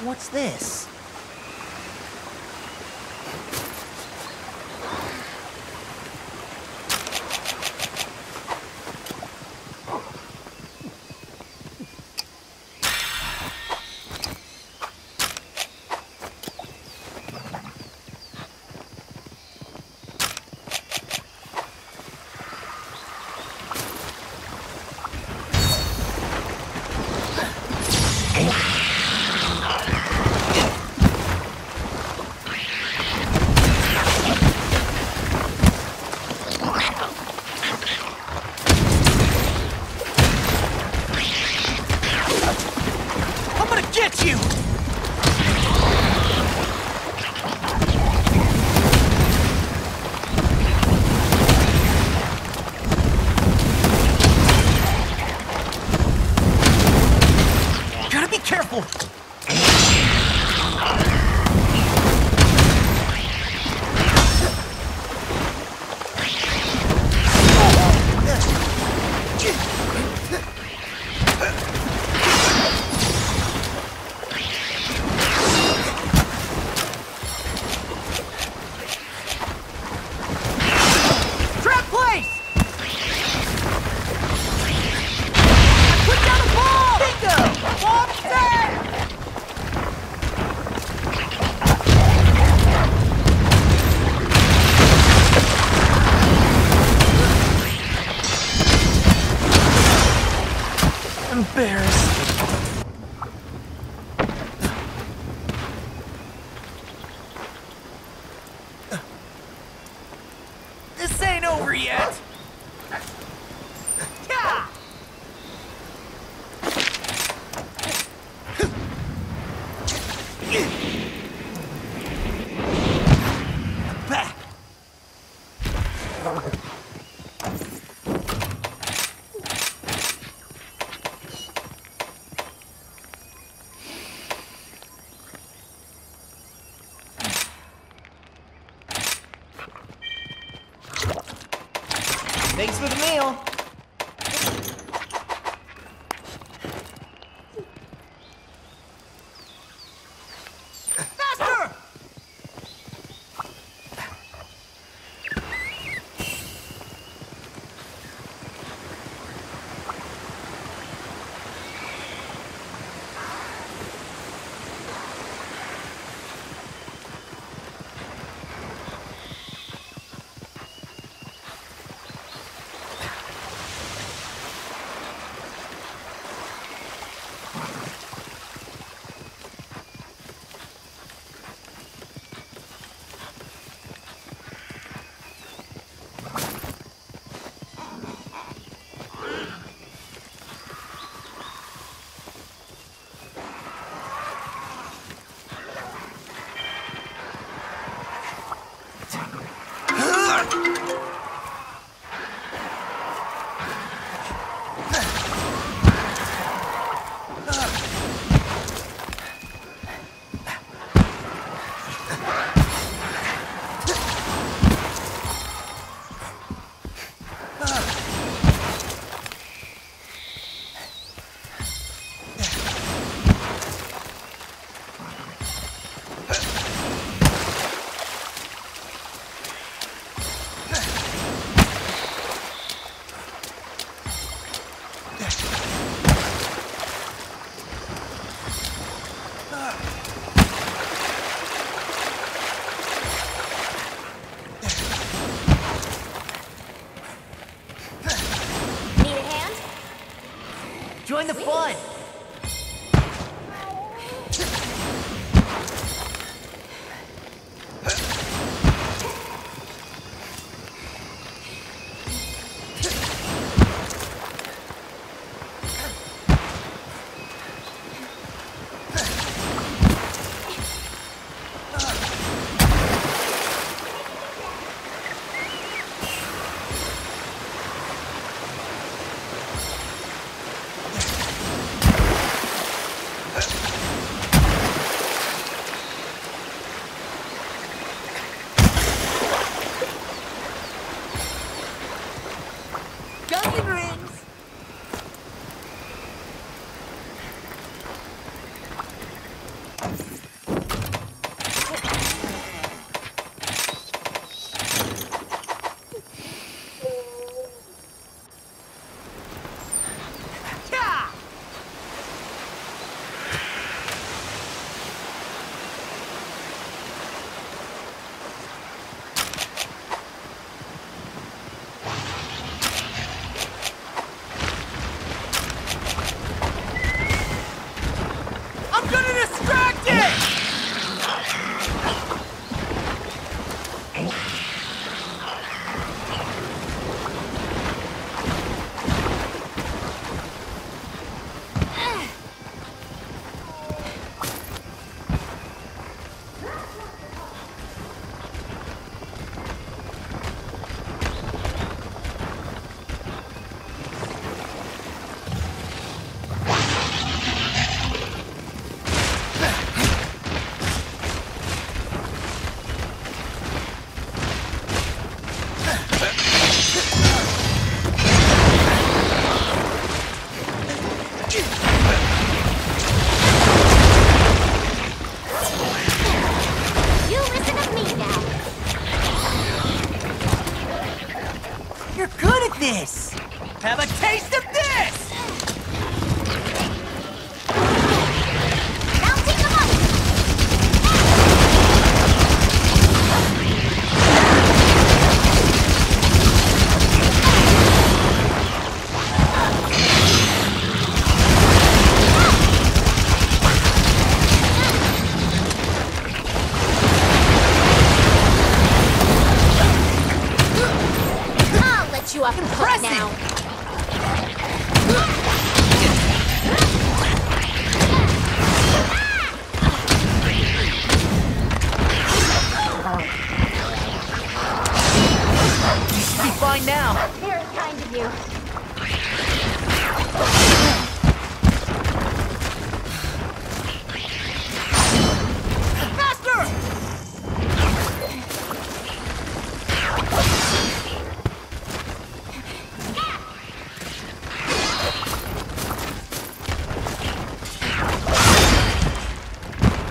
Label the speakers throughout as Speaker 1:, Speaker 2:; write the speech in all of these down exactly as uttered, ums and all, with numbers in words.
Speaker 1: What's this?
Speaker 2: This ain't over yet! Yeah! Back!
Speaker 1: Thanks for the meal.
Speaker 2: Faster!
Speaker 1: Join the fun!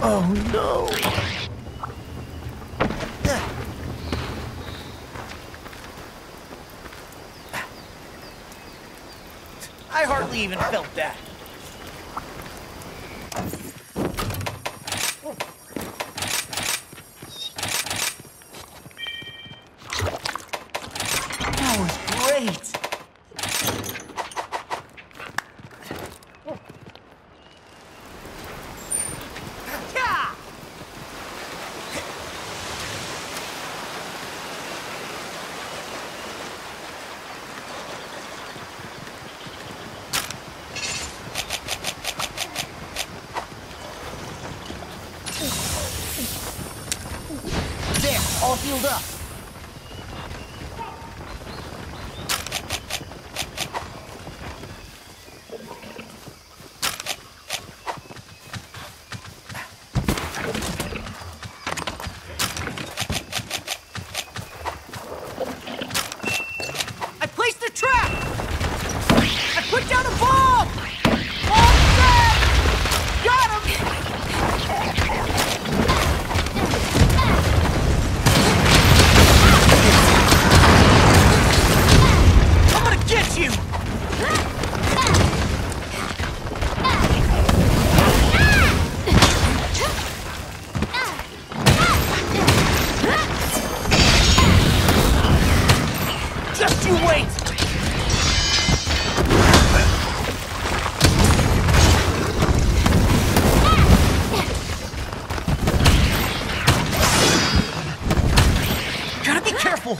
Speaker 1: Oh no!
Speaker 2: I hardly even felt that.
Speaker 1: That was great!
Speaker 2: Yeah!
Speaker 1: There, all healed up.
Speaker 2: I placed a trap! I put down a bomb! All set! Got him! I'm gonna get you! Just you wait! Gotta be careful!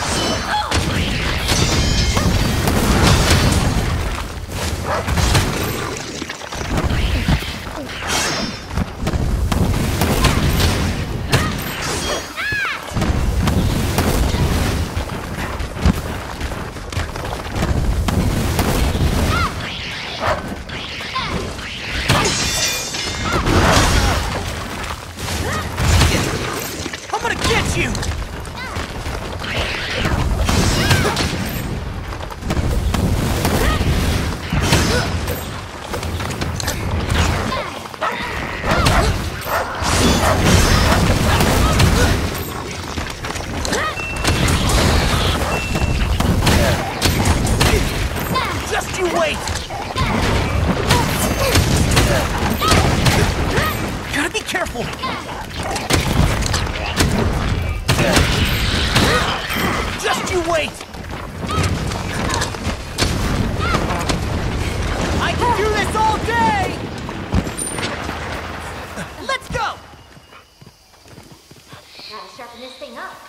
Speaker 2: I'm gonna get you! Just you wait! Gotta be careful! Just you wait! I can do this all day! Let's go!
Speaker 3: Gotta sharpen this thing up.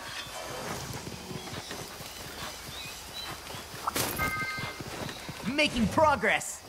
Speaker 1: Making progress.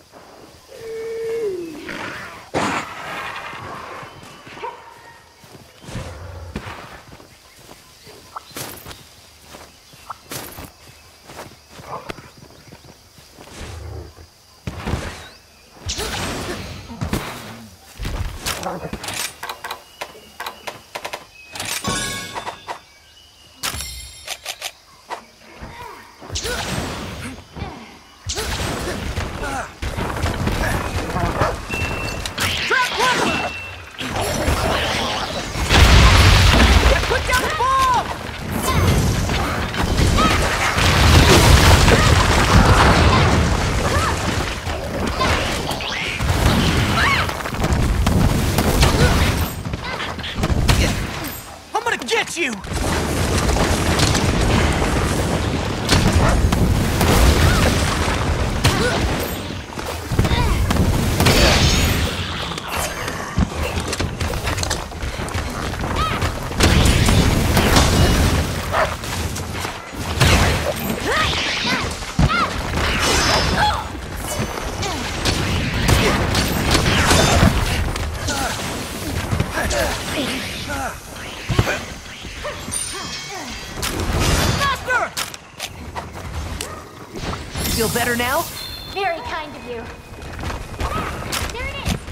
Speaker 2: Trap one! I put down the bomb! I'm gonna get you! Faster!
Speaker 1: Feel better now?
Speaker 3: Very kind of you. There it is.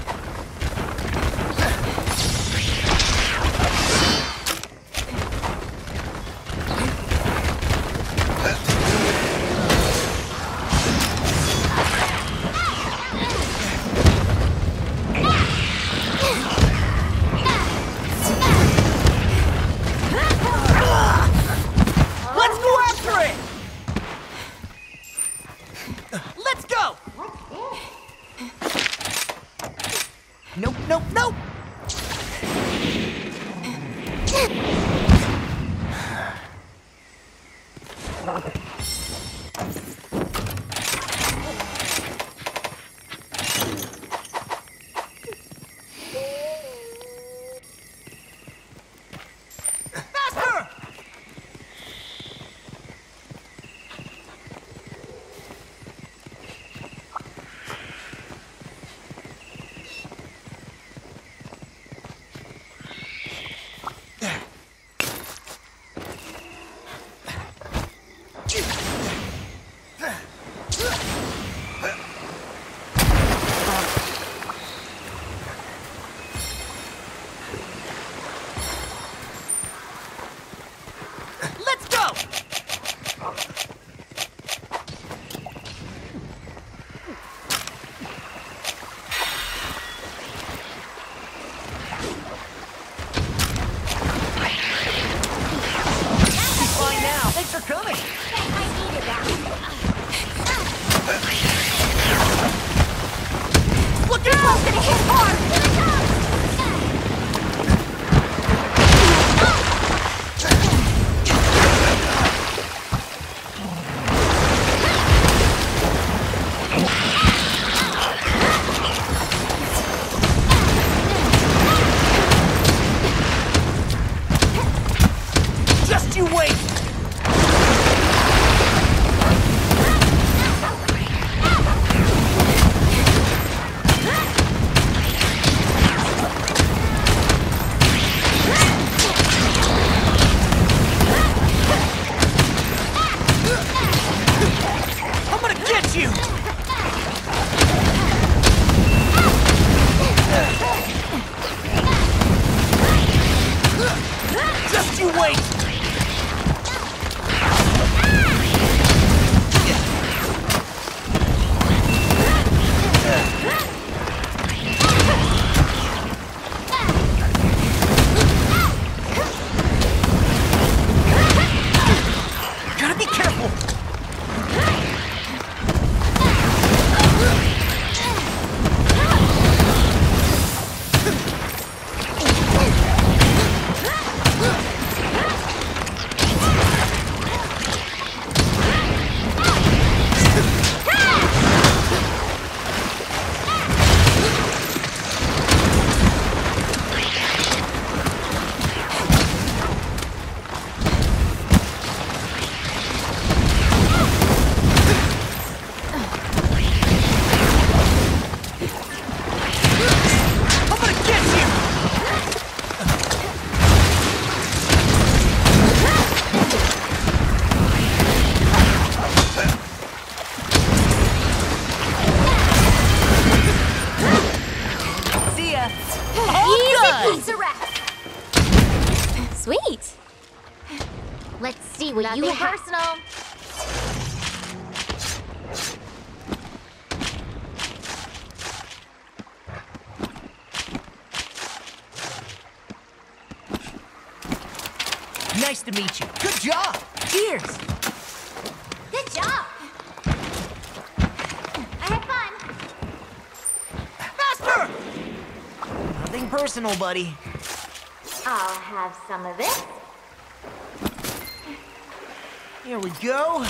Speaker 3: Piece of rat.
Speaker 4: Sweet. Let's see what
Speaker 3: Nothing
Speaker 4: you have.
Speaker 3: personal.
Speaker 1: Nice to meet you. Good job. Cheers.
Speaker 3: Good job. I had fun.
Speaker 1: Faster! Nothing personal, buddy.
Speaker 3: I'll have some of this.
Speaker 1: Here we go.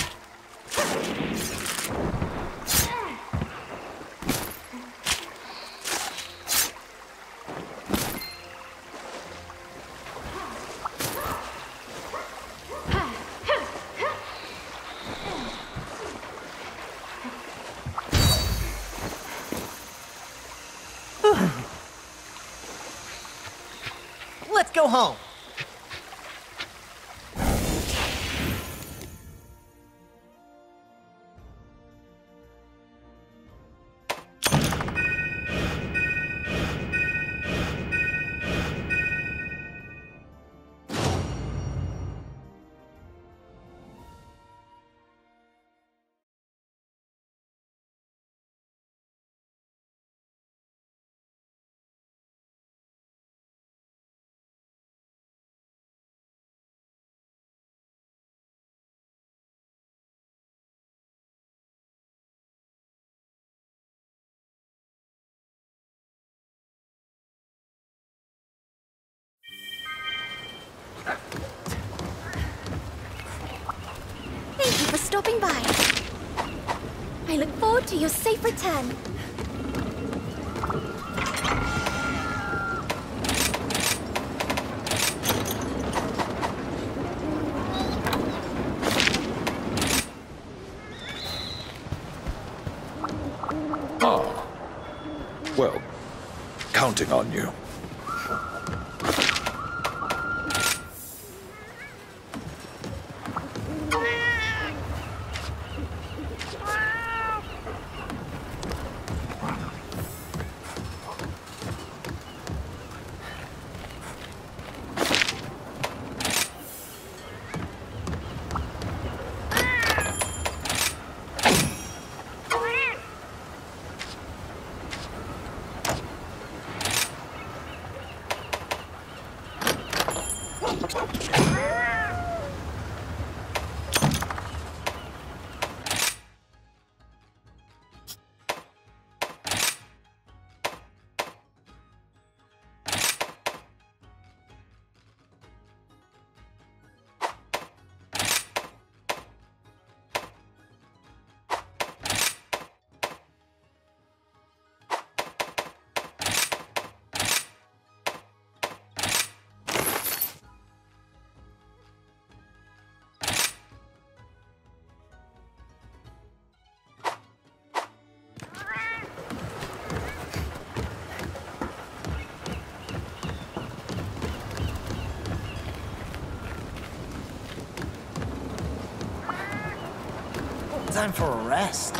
Speaker 1: Let's go home.
Speaker 4: Thank you for stopping by. I look forward to your safe return.
Speaker 5: Ah. Well, counting on you.
Speaker 1: Time for a rest.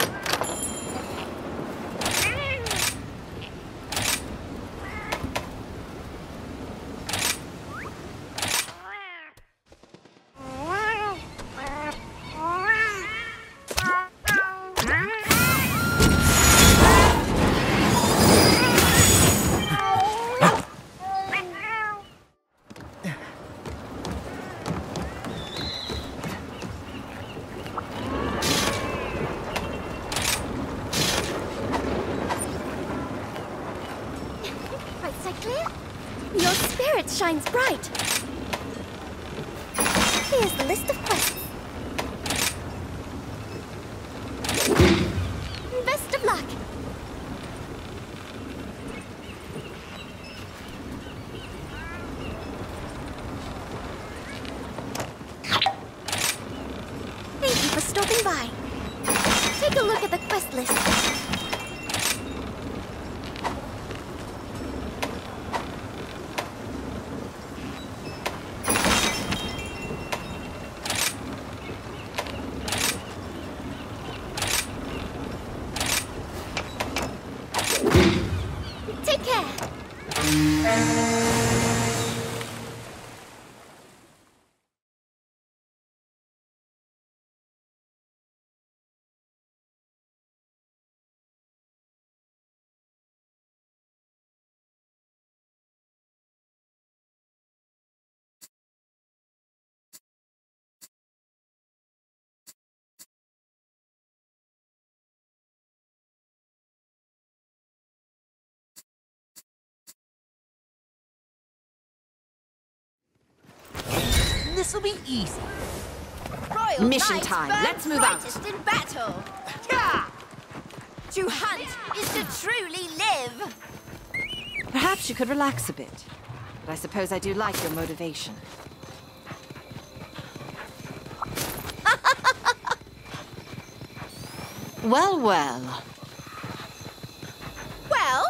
Speaker 4: Your spirit shines bright. Here's the list of quests. Best of luck. Thank you for stopping by. Take a look at the quest list.
Speaker 1: this'll be easy.
Speaker 2: Royal
Speaker 4: Mission
Speaker 2: Knights
Speaker 4: time.
Speaker 2: burn
Speaker 4: Let's move out.
Speaker 2: brightest in battle.
Speaker 1: Yeah!
Speaker 2: To hunt is to truly live.
Speaker 4: Perhaps you could relax a bit. But I suppose I do like your motivation. Well, well.
Speaker 2: Well,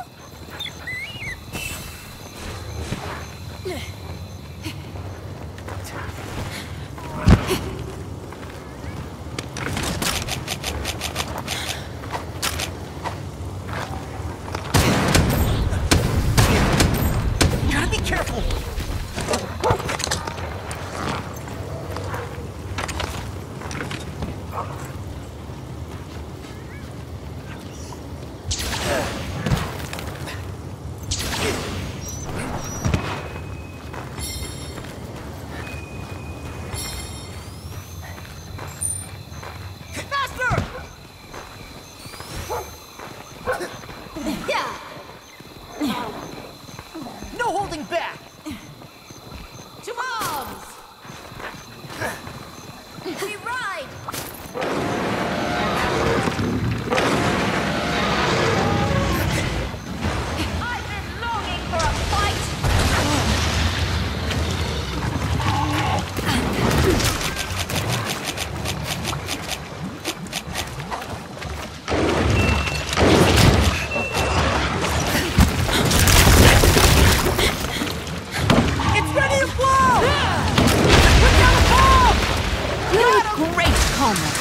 Speaker 1: Gotta be careful! Faster!
Speaker 2: yeah.
Speaker 1: No holding back!
Speaker 2: To arms! We ride! I've been longing for a fight!
Speaker 1: It's ready to blow!
Speaker 2: Put down the bomb!
Speaker 4: You're great, comrade.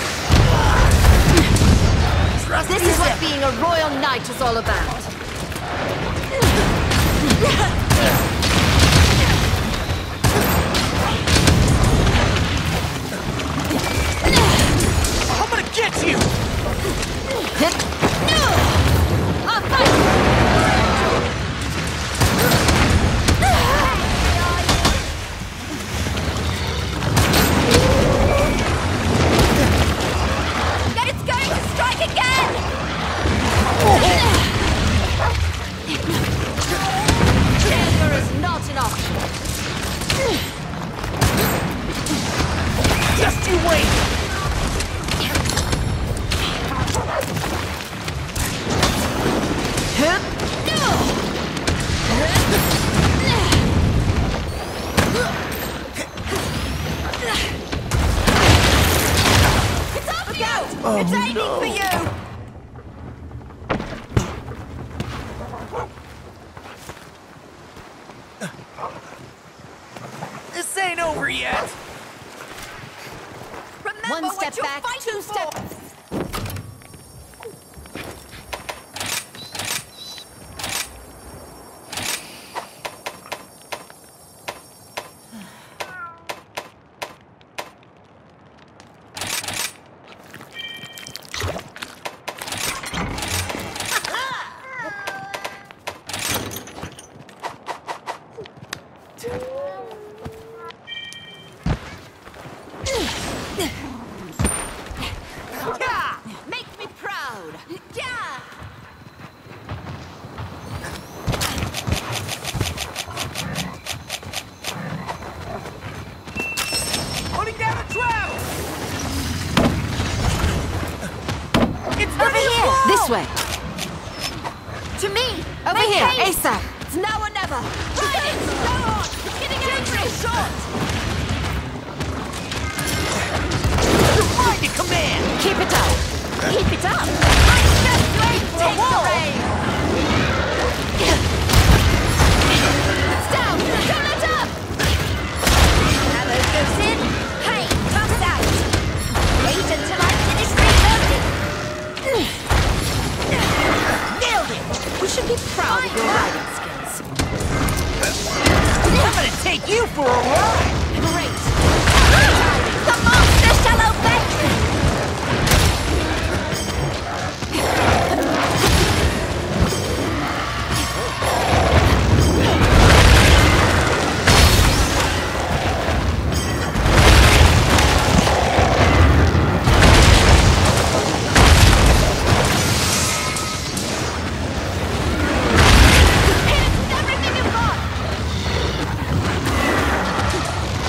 Speaker 1: Trust
Speaker 4: This
Speaker 1: me,
Speaker 4: is what
Speaker 1: Zep.
Speaker 4: being a royal knight is all about.
Speaker 1: I'm gonna get you!
Speaker 4: I'll fight!
Speaker 2: Then it's going to strike again!
Speaker 4: Failure is not an option.
Speaker 1: Just you wait!
Speaker 2: It's off you! It's aiming for you!
Speaker 1: This ain't over yet!
Speaker 2: Remember
Speaker 4: One
Speaker 2: what
Speaker 4: step
Speaker 2: you're
Speaker 4: back,
Speaker 2: fighting
Speaker 4: two
Speaker 2: for.
Speaker 4: steps.
Speaker 2: Make me proud! Yeah!
Speaker 1: Putting down a trap! It's
Speaker 4: Over
Speaker 1: ready to
Speaker 4: here!
Speaker 1: blow!
Speaker 4: This way!
Speaker 2: To me!
Speaker 4: Over
Speaker 2: Make
Speaker 4: here!
Speaker 2: haste.
Speaker 4: ASAP! It's now or never!
Speaker 2: Ride it! Go on! It's getting dangerous! Short!
Speaker 1: You're mine to command!
Speaker 4: Keep it up! Keep it up!
Speaker 2: I'm just going to take the reins!
Speaker 4: It's down! Don't let up!
Speaker 2: Ammo goes in, pain comes out! Wait until I finish reloading!
Speaker 1: Nailed it!
Speaker 4: You should be proud of your riding skills.
Speaker 1: I'm gonna take you for a ride!
Speaker 4: Great!
Speaker 2: The monster shall obey! Hit it with everything you've got!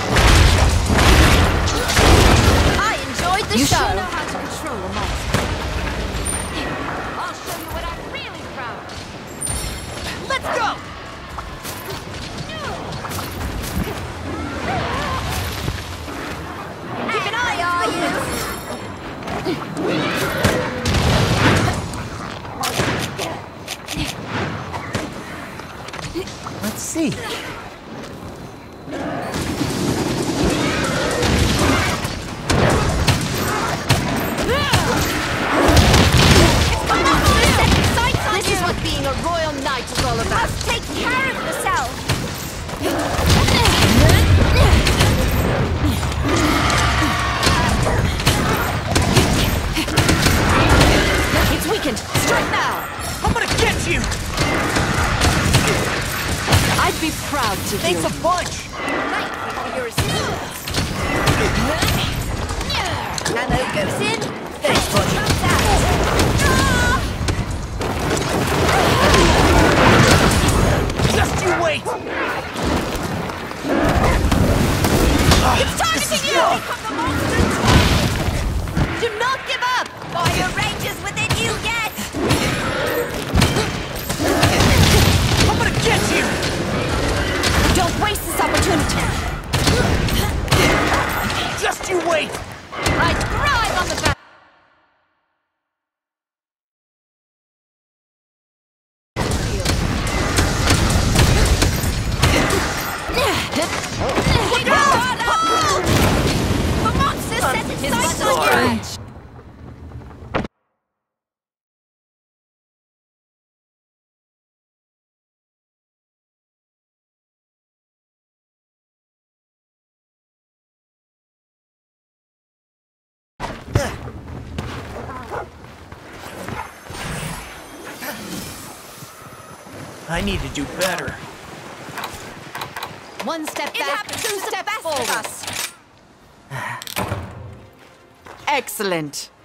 Speaker 2: what being a royal knight is all about.
Speaker 3: Must take care of yourself.
Speaker 2: It's weakened. Strike now.
Speaker 1: I'm gonna get you!
Speaker 2: I'd be proud to
Speaker 1: Thanks
Speaker 2: do.
Speaker 1: a bunch!
Speaker 3: Thank you for your assistance. Ammo goes in.
Speaker 1: Thanks, buddy.
Speaker 3: Comes out.
Speaker 1: Just you wait!
Speaker 3: It's targeting you! Do not give up! Fire ranges within you yet!
Speaker 1: I'm gonna get you!
Speaker 2: Don't waste this opportunity.
Speaker 1: Just you wait!
Speaker 2: I thrive on the back.
Speaker 3: The monster set its
Speaker 2: His
Speaker 3: sights
Speaker 2: muscle
Speaker 3: on you!
Speaker 2: range.
Speaker 1: I need to do better.
Speaker 2: One step
Speaker 3: It
Speaker 2: back,
Speaker 3: happens
Speaker 2: two
Speaker 3: to the
Speaker 2: steps
Speaker 3: best
Speaker 2: forward.
Speaker 3: of us.
Speaker 2: Excellent.